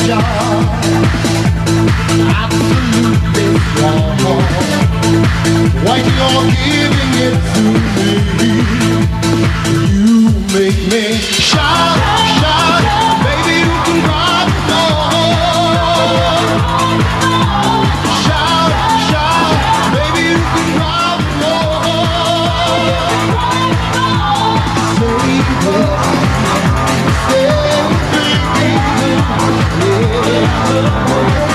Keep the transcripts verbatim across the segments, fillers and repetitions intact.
absolutely wrong when you're giving it to me. You make me shout, shout, baby, you can cry more. Shout, shout, baby, you can cry more. Say it, say it, baby, yeah.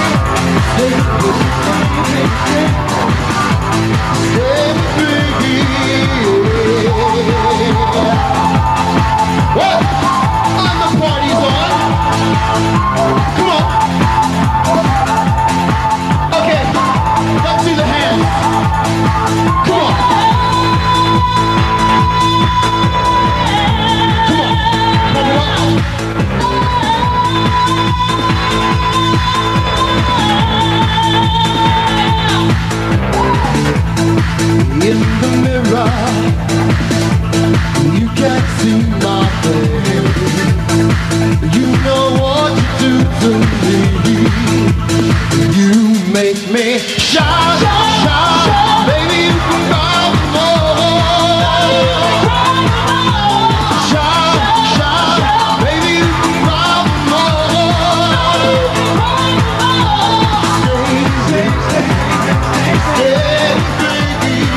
In the mirror, you can't see my face. You know what you do to me. You make me shout, shout, baby, you can cry more. Shout, shout, baby, you can cry more. Say, say, say, say,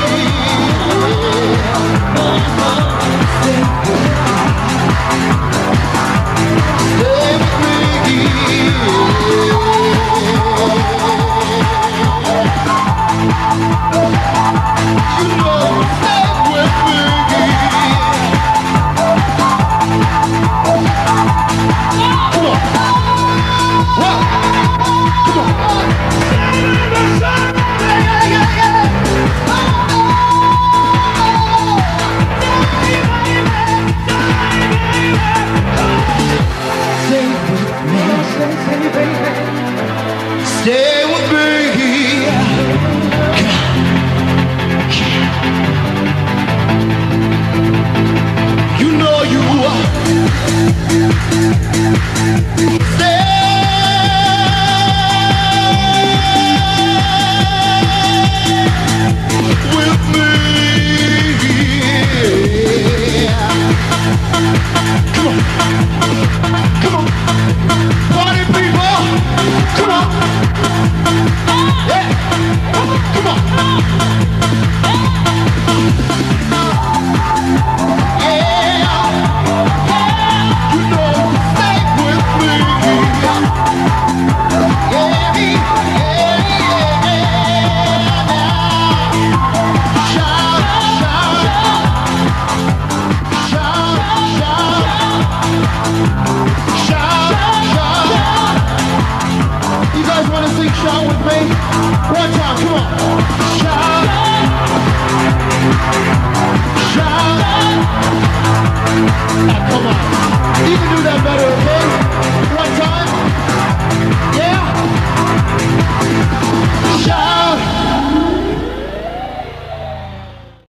stay with me. You know you stay with me. Come on, come on, party people, come on. Shout with me. One time, come on. Shout. Shout. Now, come on. You can do that better.